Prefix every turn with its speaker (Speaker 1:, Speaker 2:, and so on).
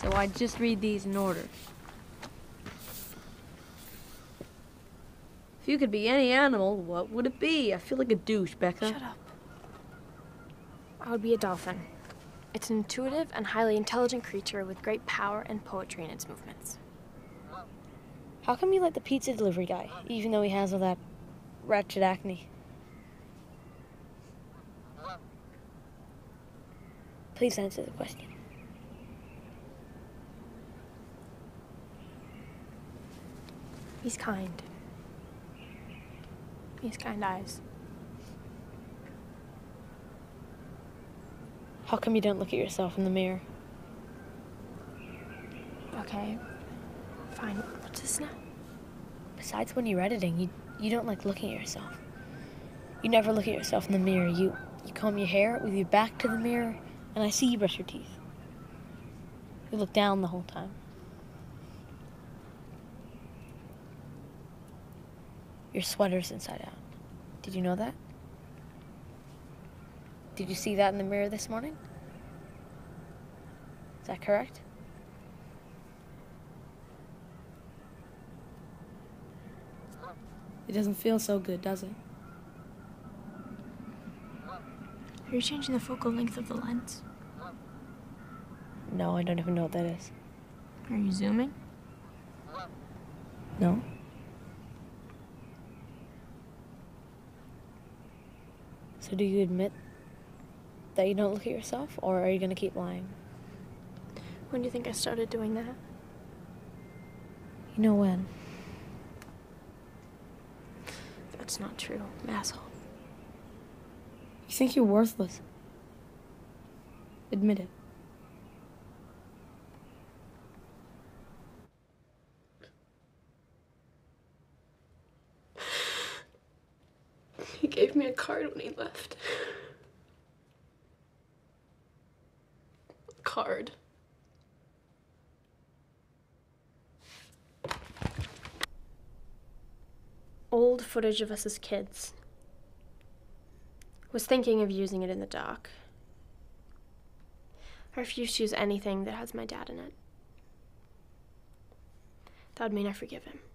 Speaker 1: so I'd just read these in order. If you could be any animal, what would it be? I feel like a douche, Becca.
Speaker 2: Shut up. I would be a dolphin. It's an intuitive and highly intelligent creature with great power and poetry in its movements.
Speaker 3: How come you like the pizza delivery guy, even though he has all that wretched acne? Please answer the question.
Speaker 2: He's kind. He has kind eyes.
Speaker 3: How come you don't look at yourself in the mirror?
Speaker 2: Okay, fine. What's this now?
Speaker 3: Besides when you're editing, you don't like looking at yourself. You never look at yourself in the mirror. You comb your hair with your back to the mirror, and I see you brush your teeth. You look down the whole time. Your sweater's inside out. Did you know that? Did you see that in the mirror this morning? Is that correct?
Speaker 4: It doesn't feel so good, does it?
Speaker 2: Are you changing the focal length of the lens?
Speaker 3: No, I don't even know what that is.
Speaker 2: Are you zooming?
Speaker 4: No?
Speaker 3: So do you admit that you don't look at yourself, or are you gonna keep lying?
Speaker 2: When do you think I started doing that?
Speaker 3: You know when?
Speaker 2: That's not true, asshole.
Speaker 4: You think you're worthless. Admit it.
Speaker 2: He gave me a card when he left. A card. Old footage of us as kids. Was thinking of using it in the doc. I refuse to use anything that has my dad in it. That would mean I forgive him.